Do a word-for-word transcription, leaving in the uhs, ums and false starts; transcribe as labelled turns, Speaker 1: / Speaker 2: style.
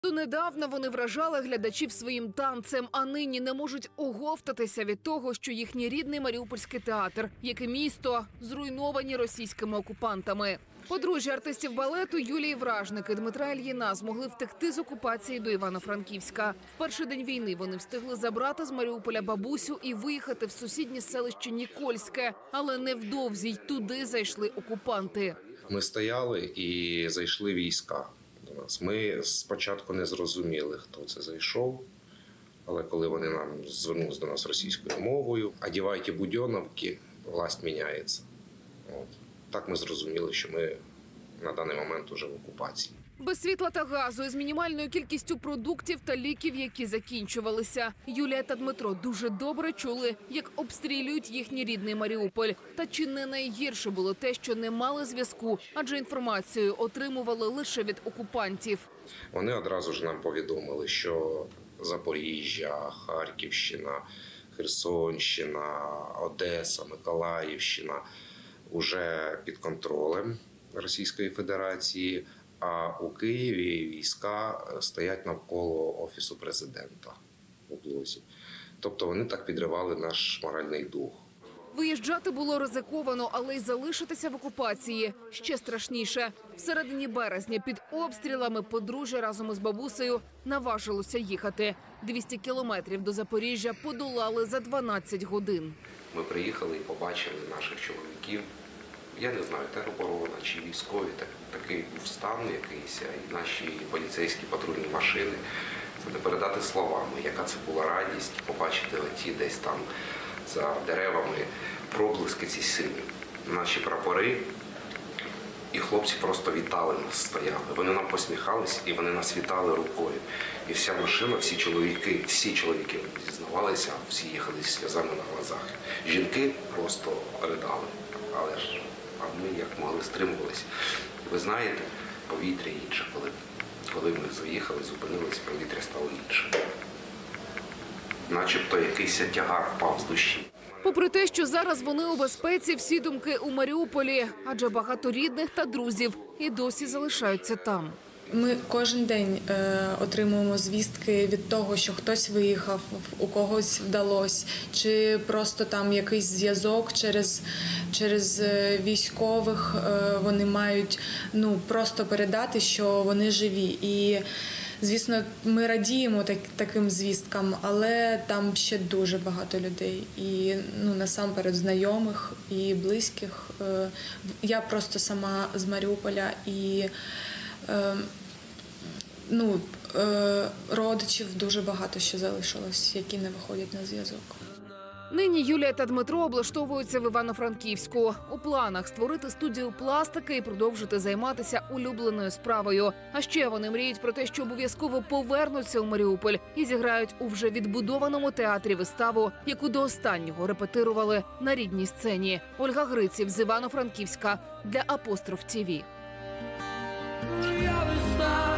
Speaker 1: Донедавна вони вражали глядачів своїм танцем, а нині не можуть оговтатися від того, що їхній рідний Маріупольський театр, як і місто, зруйновані російськими окупантами. Подружжя артистів балету Юлії Вражник і Дмитра Ільїна змогли втекти з окупації до Івано-Франківська. В перший день війни вони встигли забрати з Маріуполя бабусю і виїхати в сусіднє селище Нікольське. Але невдовзі й туди зайшли окупанти.
Speaker 2: Ми стояли і зайшли війська до нас. Ми спочатку не зрозуміли, хто це зайшов. Але коли вони нам звернулися до нас російською мовою, «Одівайте будьоновки, власть міняється». От. Так ми зрозуміли, що ми на даний момент уже в окупації.
Speaker 1: Без світла та газу, із мінімальною кількістю продуктів та ліків, які закінчувалися. Юлія та Дмитро дуже добре чули, як обстрілюють їхній рідний Маріуполь. Та чи не найгірше було те, що не мали зв'язку, адже інформацію отримували лише від окупантів.
Speaker 2: Вони одразу ж нам повідомили, що Запоріжжя, Харківщина, Херсонщина, Одеса, Миколаївщина уже під контролем Російської Федерації, а у Києві війська стоять навколо Офісу президента у блозі. Тобто вони так підривали наш моральний дух.
Speaker 1: Виїжджати було ризиковано, але й залишитися в окупації ще страшніше. В середині березня під обстрілами подружжя разом із бабусею наважилося їхати. двісті кілометрів до Запоріжжя подолали за дванадцять годин.
Speaker 2: Ми приїхали і побачили наших чоловіків. Я не знаю, тероборона чи військові, так, такий був стан якийсь, і наші поліцейські патрульні машини. Це не передати словами, яка це була радість побачити оті десь там за деревами проблиски ці сили. Наші прапори і хлопці просто вітали нас, стояли. Вони нам посміхались і вони нас вітали рукою. І вся машина, всі чоловіки, всі чоловіки зізнавалися, всі їхали зі сльозами на глазах. Жінки просто ридали, але ж а ми як могли стримувалися. Ви знаєте, повітря інше, коли, коли ми заїхали, зупинилися, повітря стало інше. Начебто якийсь тягар впав з душі.
Speaker 1: Попри те, що зараз вони у безпеці, всі думки у Маріуполі, адже багато рідних та друзів і досі залишаються там.
Speaker 3: Ми кожен день е, отримуємо звістки від того, що хтось виїхав, у когось вдалося, чи просто там якийсь зв'язок через, через військових е, вони мають ну, просто передати, що вони живі. І, звісно, ми радіємо так, таким звісткам, але там ще дуже багато людей. І ну, насамперед знайомих і близьких. Е, я просто сама з Маріуполя і е, Ну, е, родичів дуже багато ще залишилось, які не виходять на зв'язок.
Speaker 1: Нині Юлія та Дмитро облаштовуються в Івано-Франківську. У планах створити студію пластики і продовжити займатися улюбленою справою. А ще вони мріють про те, що обов'язково повернуться у Маріуполь і зіграють у вже відбудованому театрі виставу, яку до останнього репетирували на рідній сцені. Ольга Гриців з Івано-Франківська для Апостроф ТІВІ.
Speaker 4: Я